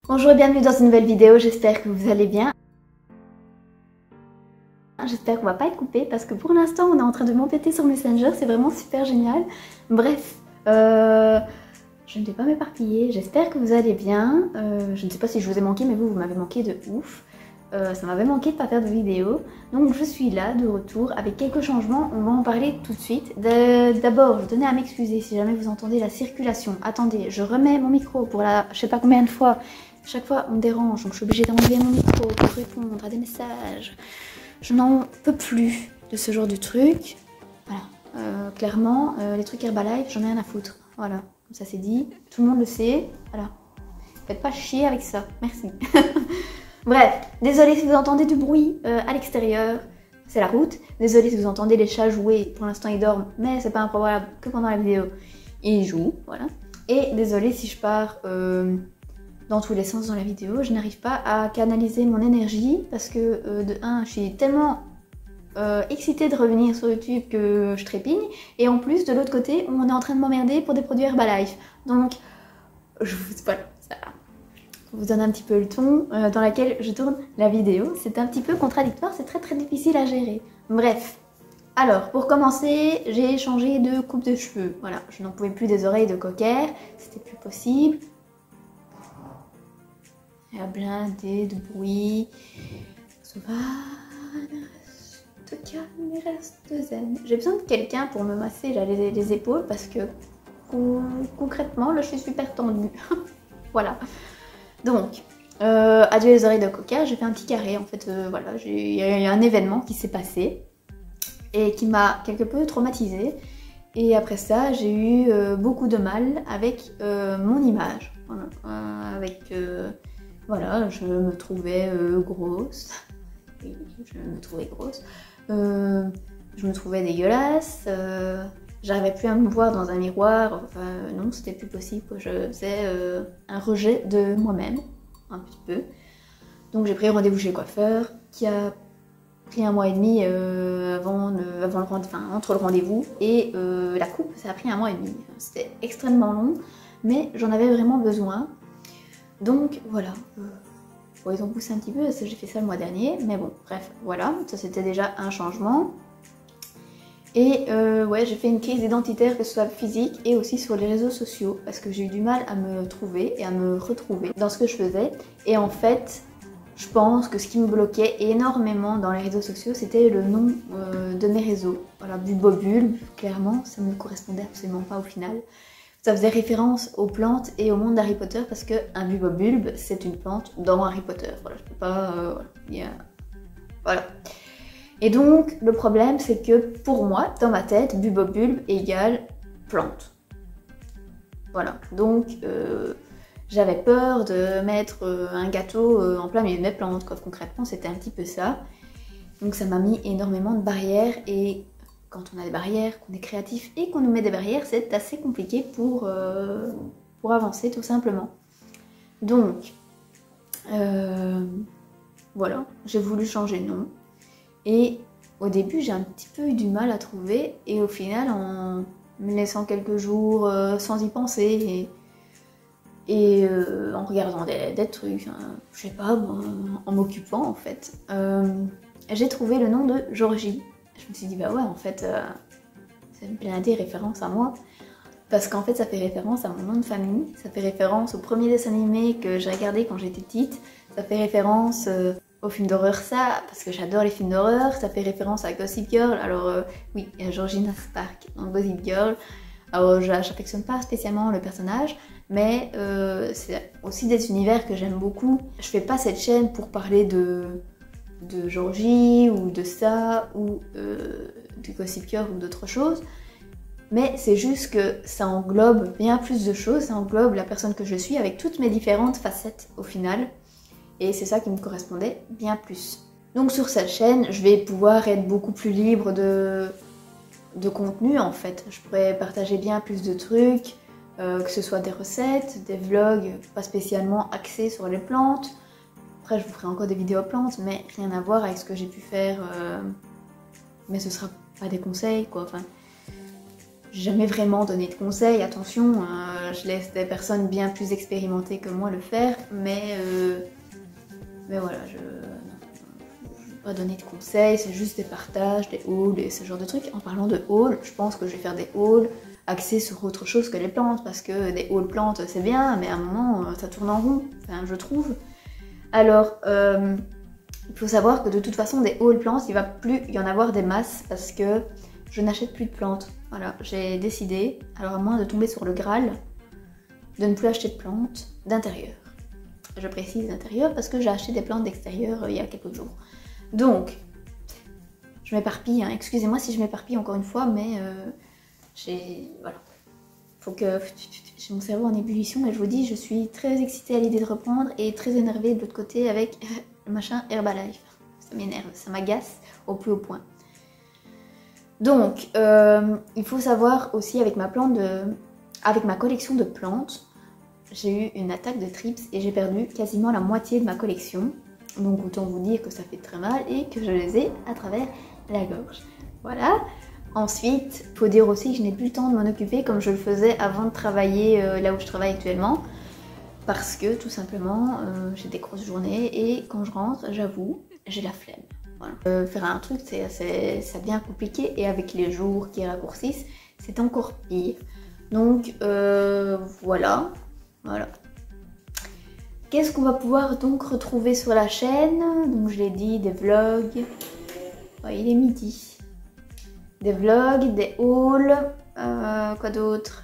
Bonjour et bienvenue dans une nouvelle vidéo, j'espère que vous allez bien. J'espère qu'on va pas être coupé parce que pour l'instant on est en train de m'embêter sur Messenger, c'est vraiment super génial. Bref, je ne vais pas m'éparpiller, j'espère que vous allez bien. Je ne sais pas si je vous ai manqué, mais vous m'avez manqué de ouf. Ça m'avait manqué de pas faire de vidéo, donc je suis là de retour avec quelques changements, on va en parler tout de suite. D'abord, je tenais à m'excuser si jamais vous entendez la circulation. Attendez, je remets mon micro pour la je sais pas combien de fois. Chaque fois on me dérange, donc je suis obligée d'enlever mon micro pour répondre à des messages. Je n'en peux plus de ce genre de truc. Voilà, clairement, les trucs Herbalife, j'en ai rien à foutre. Voilà, ça c'est dit, tout le monde le sait. Voilà, faites pas chier avec ça, merci. Bref, désolée si vous entendez du bruit à l'extérieur, c'est la route. Désolée si vous entendez les chats jouer, pour l'instant ils dorment, mais c'est pas improbable que pendant la vidéo ils jouent, voilà. Et désolée si je pars dans tous les sens dans la vidéo, je n'arrive pas à canaliser mon énergie parce que de un, je suis tellement excitée de revenir sur YouTube que je trépigne, et en plus de l'autre côté, on est en train de m'emmerder pour des produits Herbalife. Donc, voilà, ça vous donne un petit peu le ton dans lequel je tourne la vidéo. C'est un petit peu contradictoire, c'est très très difficile à gérer. Bref, alors pour commencer, j'ai changé de coupe de cheveux. Voilà, je n'en pouvais plus des oreilles de cocker, c'était plus possible. Il y a blindé de bruit. Sauvage, reste calme et reste zen. J'ai besoin de quelqu'un pour me masser là, les épaules parce que concrètement là je suis super tendue. Voilà. Donc, adieu les oreilles de coca, j'ai fait un petit carré en fait. Voilà, il y a eu un événement qui s'est passé et qui m'a quelque peu traumatisée. Et après ça, j'ai eu beaucoup de mal avec mon image. Voilà, voilà, je me trouvais grosse. Oui, je me trouvais grosse. Je me trouvais dégueulasse. J'arrivais plus à me voir dans un miroir. Enfin, non, c'était plus possible. Je faisais un rejet de moi-même, un petit peu. Donc j'ai pris rendez-vous chez le coiffeur, qui a pris 1 mois et demi entre le rendez-vous et la coupe. Ça a pris 1 mois et demi. C'était extrêmement long, mais j'en avais vraiment besoin. Donc voilà, bon, ils ont poussé un petit peu parce que j'ai fait ça le mois dernier, mais bon, bref, voilà, ça c'était déjà un changement. Et ouais, j'ai fait une crise identitaire, que ce soit physique et aussi sur les réseaux sociaux, parce que j'ai eu du mal à me trouver et à me retrouver dans ce que je faisais. Et en fait, je pense que ce qui me bloquait énormément dans les réseaux sociaux, c'était le nom de mes réseaux. Voilà, Bulbobulbe, clairement, ça ne me correspondait absolument pas au final. Ça faisait référence aux plantes et au monde d'Harry Potter parce qu'un bulbobulbe, c'est une plante dans Harry Potter. Voilà, je peux pas... voilà. Et donc, le problème, c'est que pour moi, dans ma tête, bulbobulbe égale plante. Voilà. Donc, j'avais peur de mettre un gâteau en plein milieu de mes plantes, quoi. Concrètement, c'était un petit peu ça. Donc, ça m'a mis énormément de barrières et... Quand on a des barrières, qu'on est créatif et qu'on nous met des barrières, c'est assez compliqué pour avancer tout simplement. Donc, voilà, j'ai voulu changer de nom. Et au début, j'ai un petit peu eu du mal à trouver. Et au final, en me laissant quelques jours sans y penser et en regardant des trucs, hein, je sais pas, en m'occupant en fait, j'ai trouvé le nom de Georgie. Je me suis dit, bah ouais, en fait, ça me plaît des références à moi. Parce qu'en fait, ça fait référence à mon nom de famille, ça fait référence au premier dessin animé que j'ai regardé quand j'étais petite, ça fait référence au film d'horreur ça, parce que j'adore les films d'horreur, ça fait référence à Gossip Girl, alors oui, il y a Georgina Stark dans Gossip Girl. Alors, j'affectionne pas spécialement le personnage, mais c'est aussi des univers que j'aime beaucoup. Je fais pas cette chaîne pour parler de Georgie ou de ça ou de Gossip Girl ou d'autres choses, mais c'est juste que ça englobe bien plus de choses, ça englobe la personne que je suis avec toutes mes différentes facettes au final, et c'est ça qui me correspondait bien plus. Donc sur cette chaîne, je vais pouvoir être beaucoup plus libre de contenu en fait. Je pourrais partager bien plus de trucs, que ce soit des recettes, des vlogs pas spécialement axés sur les plantes. Après, je vous ferai encore des vidéos plantes, mais rien à voir avec ce que j'ai pu faire. Mais ce sera pas des conseils, quoi. Enfin, j'ai jamais vraiment donné de conseils, attention, je laisse des personnes bien plus expérimentées que moi le faire, mais voilà, je ne vais pas donner de conseils, c'est juste des partages, des hauls et ce genre de trucs. En parlant de hauls, je pense que je vais faire des hauls axés sur autre chose que les plantes, parce que des hauls plantes c'est bien, mais à un moment ça tourne en rond, enfin, je trouve. Alors, il faut savoir que de toute façon des hauls plantes, il va plus y en avoir des masses, parce que je n'achète plus de plantes. Voilà, j'ai décidé, alors à moins de tomber sur le Graal, de ne plus acheter de plantes d'intérieur. Je précise d'intérieur parce que j'ai acheté des plantes d'extérieur il y a quelques jours. Donc, je m'éparpille, hein. Excusez-moi si je m'éparpille encore une fois, mais voilà. Faut que... J'ai mon cerveau en ébullition et je vous dis, je suis très excitée à l'idée de reprendre et très énervée de l'autre côté avec le machin Herbalife. Ça m'énerve, ça m'agace au plus haut point. Donc, il faut savoir aussi avec ma collection de plantes, j'ai eu une attaque de trips et j'ai perdu quasiment la moitié de ma collection. Donc autant vous dire que ça fait très mal et que je les ai à travers la gorge. Voilà. Ensuite, faut dire aussi que je n'ai plus le temps de m'en occuper comme je le faisais avant de travailler là où je travaille actuellement. Parce que tout simplement, j'ai des grosses journées et quand je rentre, j'avoue, j'ai la flemme. Voilà. Faire un truc, c'est bien compliqué et avec les jours qui raccourcissent, c'est encore pire. Donc voilà. Qu'est-ce qu'on va pouvoir donc retrouver sur la chaîne? Donc je l'ai dit, des vlogs. Oh, il est midi. Des vlogs, des hauls. Quoi d'autre?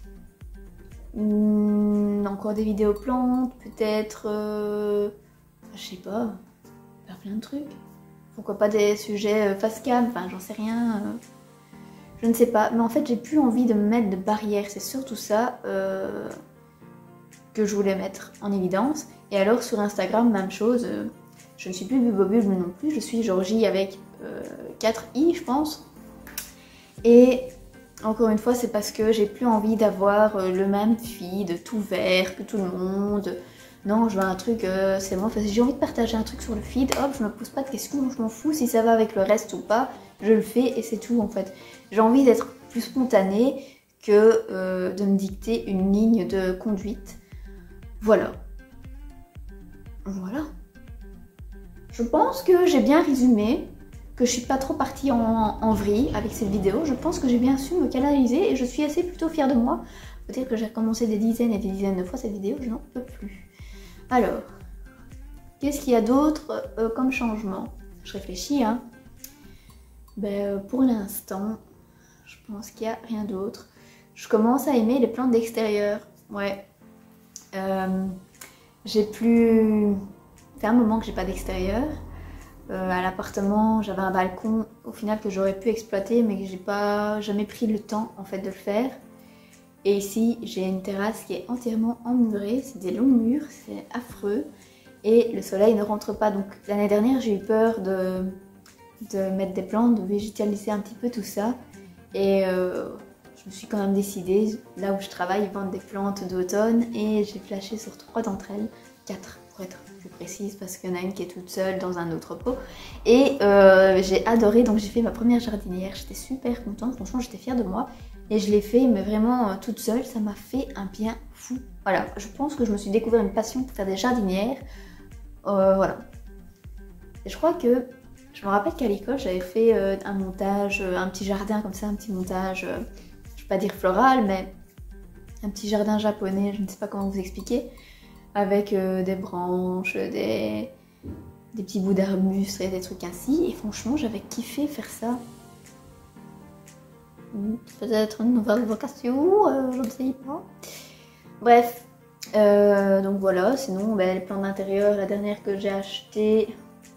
Encore des vidéos plantes, peut-être. Je sais pas. Faire plein de trucs. Pourquoi pas des sujets face cam, enfin j'en sais rien. Je ne sais pas. Mais en fait j'ai plus envie de me mettre de barrières. C'est surtout ça que je voulais mettre en évidence. Et alors sur Instagram, même chose. Je ne suis plus Bubobule non plus. Je suis Georgie avec 4 i je pense. Et encore une fois c'est parce que j'ai plus envie d'avoir le même feed tout vert que tout le monde. Non, je veux un truc, c'est moi, si j'ai envie de partager un truc sur le feed, hop, je me pose pas de questions, je m'en fous si ça va avec le reste ou pas, je le fais et c'est tout en fait. J'ai envie d'être plus spontanée que de me dicter une ligne de conduite. Voilà. Voilà. Je pense que j'ai bien résumé, que je suis pas trop partie en vrille avec cette vidéo. Je pense que j'ai bien su me canaliser et je suis assez plutôt fière de moi. Faut dire que j'ai recommencé des dizaines et des dizaines de fois cette vidéo, je n'en peux plus. Alors, qu'est-ce qu'il y a d'autre comme changement? Je réfléchis, hein. Pour l'instant, je pense qu'il n'y a rien d'autre. Je commence à aimer les plantes d'extérieur. Ouais. J'ai plus... Ça fait un moment que j'ai pas d'extérieur. À l'appartement, j'avais un balcon au final que j'aurais pu exploiter, mais que j'ai pas jamais pris le temps en fait de le faire. Et ici, j'ai une terrasse qui est entièrement emmurée, c'est des longs murs, c'est affreux. Et le soleil ne rentre pas. Donc l'année dernière, j'ai eu peur de mettre des plantes, de végétaliser un petit peu tout ça. Et je me suis quand même décidée, là où je travaille, vendre des plantes d'automne. Et j'ai flashé sur 3 d'entre elles, 4 pour être plus précise, parce qu'il y en a une qui est toute seule dans un autre pot. Et j'ai adoré, donc j'ai fait ma première jardinière. J'étais super contente, franchement j'étais fière de moi. Et je l'ai fait, mais vraiment toute seule, ça m'a fait un bien fou. Voilà, je pense que je me suis découvert une passion pour faire des jardinières. Voilà. Et je crois que, je me rappelle qu'à l'école, j'avais fait un montage, un petit jardin comme ça, un petit montage, je vais pas dire floral, mais un petit jardin japonais, je ne sais pas comment vous expliquer, avec des branches, des petits bouts d'arbustes et des trucs ainsi. Et franchement, j'avais kiffé faire ça. Peut-être une nouvelle vocation, je ne sais pas. Bref, donc voilà, sinon les plantes d'intérieur, la dernière que j'ai achetée,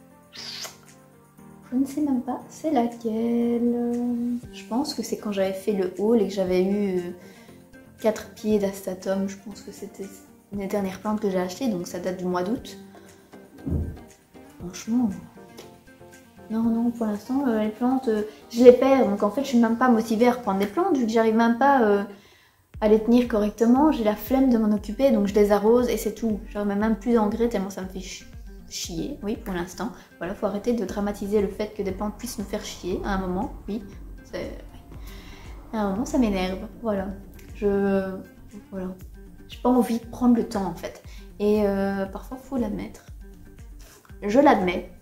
je ne sais même pas c'est laquelle. Je pense que c'est quand j'avais fait le haul et que j'avais eu 4 pieds d'astatum, je pense que c'était une des dernières plantes que j'ai achetées, donc ça date du mois d'août. Franchement... Non, pour l'instant, les plantes, je les perds. Donc en fait, je suis même pas motivée à reprendre des plantes, vu que j'arrive même pas à les tenir correctement. J'ai la flemme de m'en occuper, donc je les arrose et c'est tout. Je remets même plus d'engrais tellement ça me fait chier, oui, pour l'instant. Voilà, faut arrêter de dramatiser le fait que des plantes puissent nous faire chier à un moment, oui. À un moment, ça m'énerve. Voilà. Voilà. J'ai pas envie de prendre le temps en fait. Et parfois, faut l'admettre. Je l'admets.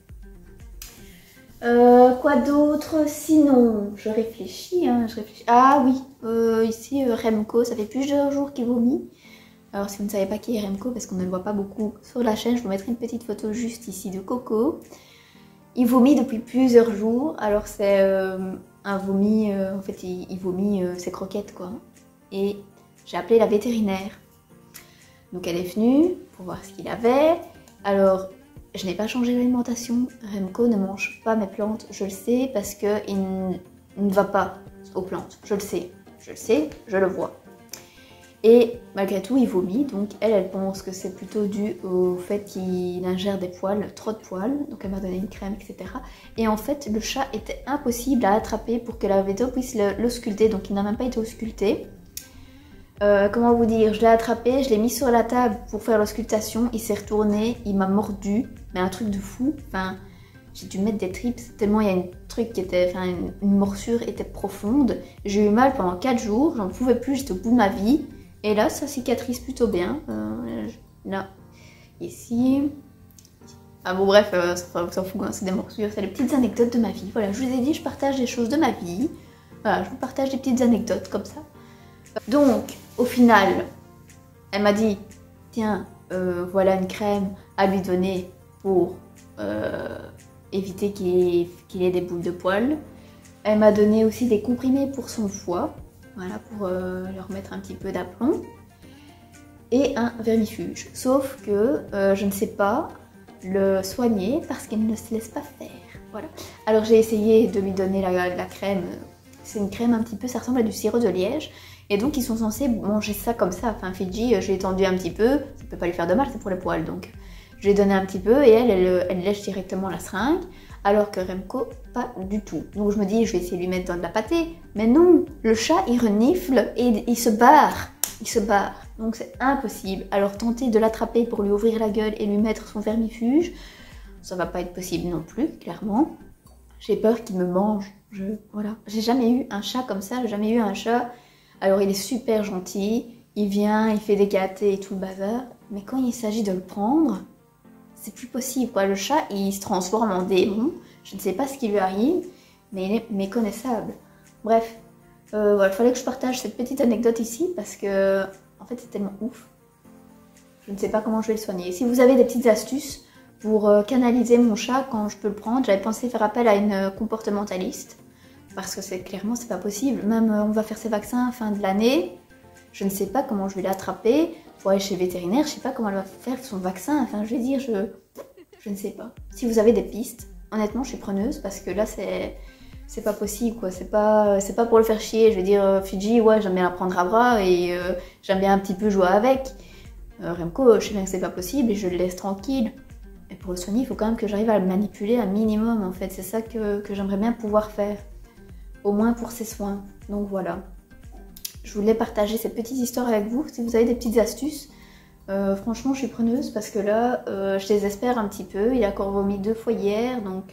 Quoi d'autre? Sinon, je réfléchis, hein, Ah oui, ici Remco, ça fait plusieurs jours qu'il vomit. Alors si vous ne savez pas qui est Remco, parce qu'on ne le voit pas beaucoup sur la chaîne, je vous mettrai une petite photo juste ici de Coco. Il vomit depuis plusieurs jours. Alors c'est un vomi, en fait il vomit ses croquettes quoi. Et j'ai appelé la vétérinaire. Donc elle est venue pour voir ce qu'il avait. Alors je n'ai pas changé l'alimentation. Remco ne mange pas mes plantes, je le sais, parce qu'il ne va pas aux plantes. Je le sais, je le vois. Et malgré tout, il vomit, donc elle pense que c'est plutôt dû au fait qu'il ingère des poils, trop de poils, donc elle m'a donné une crème, etc. Et en fait, le chat était impossible à attraper pour que la véto puisse l'ausculter, donc il n'a même pas été ausculté. Comment vous dire, je l'ai attrapé, je l'ai mis sur la table pour faire l'auscultation, il s'est retourné, il m'a mordu, mais un truc de fou, enfin... J'ai dû mettre des trips tellement il y a une morsure était profonde. J'ai eu mal pendant 4 jours, j'en pouvais plus, j'étais au bout de ma vie. Et là, ça cicatrise plutôt bien. Là, ici. Ah bon, bref, on s'en fout, hein, c'est des morsures, c'est des petites anecdotes de ma vie. Voilà, je vous ai dit, je partage des choses de ma vie. Voilà, je vous partage des petites anecdotes comme ça. Donc, au final, elle m'a dit, tiens, voilà une crème à lui donner pour éviter qu'il ait des boules de poils. Elle m'a donné aussi des comprimés pour son foie, voilà, pour leur mettre un petit peu d'aplomb. Et un vermifuge. Sauf que je ne sais pas le soigner parce qu'elle ne se laisse pas faire. Voilà. Alors j'ai essayé de lui donner la crème. C'est une crème un petit peu, ça ressemble à du sirop de liège. Et donc ils sont censés manger ça comme ça. Enfin Fidji, je l'ai étendu un petit peu. Ça peut pas lui faire de mal, c'est pour les poils donc. Je lui ai donné un petit peu et elle lèche directement la seringue, alors que Remco, pas du tout. Donc je me dis, je vais essayer de lui mettre dans de la pâtée. Mais non, le chat, il renifle et il se barre. Il se barre. Donc c'est impossible. Alors tenter de l'attraper pour lui ouvrir la gueule et lui mettre son vermifuge, ça va pas être possible non plus, clairement. J'ai peur qu'il me mange. Voilà. J'ai jamais eu un chat comme ça, j'ai jamais eu un chat. Alors il est super gentil, il vient, il fait des gâtés et tout le bazar. Mais quand il s'agit de le prendre... c'est plus possible quoi, le chat il se transforme en démon, je ne sais pas ce qui lui arrive, mais il est méconnaissable. Bref, voilà, il fallait que je partage cette petite anecdote ici parce que en fait c'est tellement ouf. Je ne sais pas comment je vais le soigner. Si vous avez des petites astuces pour canaliser mon chat quand je peux le prendre, j'avais pensé faire appel à une comportementaliste parce que clairement c'est pas possible. Même on va faire ses vaccins fin de l'année, je ne sais pas comment je vais l'attraper. Pour aller chez le vétérinaire, je sais pas comment elle va faire son vaccin, enfin je vais dire, je ne sais pas. Si vous avez des pistes, honnêtement je suis preneuse parce que là c'est pas possible quoi, c'est pas pour le faire chier, je vais dire Fidji, ouais j'aime bien la prendre à bras et j'aime bien un petit peu jouer avec. Remco, je sais bien que c'est pas possible et je le laisse tranquille. Et pour le soigner, il faut quand même que j'arrive à le manipuler un minimum en fait, c'est ça que j'aimerais bien pouvoir faire, au moins pour ses soins, donc voilà. Je voulais partager cette petite histoire avec vous. Si vous avez des petites astuces, franchement je suis preneuse parce que là je désespère un petit peu. Il a encore vomi 2 fois hier donc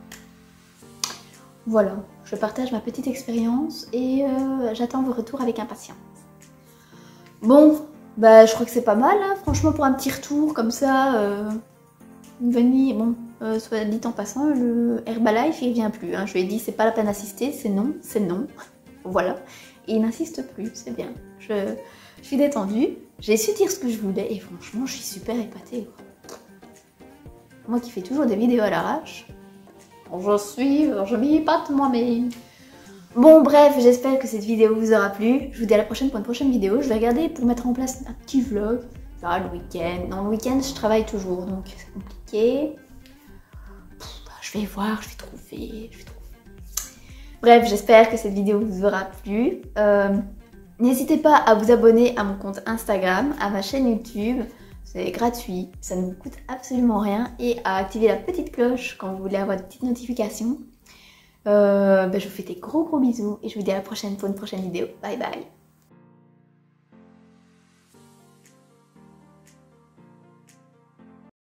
voilà. Je partage ma petite expérience et j'attends vos retours avec impatience. Bon, bah je crois que c'est pas mal hein. Franchement pour un petit retour comme ça. Vanille, bon, soit dit en passant, le Herbalife il vient plus. Hein. Je lui ai dit c'est pas la peine d'assister, c'est non, c'est non. Voilà. Et il n'insiste plus, c'est bien. Je suis détendue, j'ai su dire ce que je voulais et franchement je suis super épatée. Moi qui fais toujours des vidéos à l'arrache, je m'y épate moi-même. Bon bref, j'espère que cette vidéo vous aura plu. Je vous dis à la prochaine pour une prochaine vidéo. Je vais regarder pour mettre en place un petit vlog. Là, le week-end. Non, le week-end je travaille toujours donc c'est compliqué. Je vais voir, je vais trouver. Bref, j'espère que cette vidéo vous aura plu. N'hésitez pas à vous abonner à mon compte Instagram, à ma chaîne YouTube. C'est gratuit, ça ne vous coûte absolument rien. Et à activer la petite cloche quand vous voulez avoir de petites notifications. Je vous fais des gros bisous et je vous dis à la prochaine pour une prochaine vidéo. Bye bye.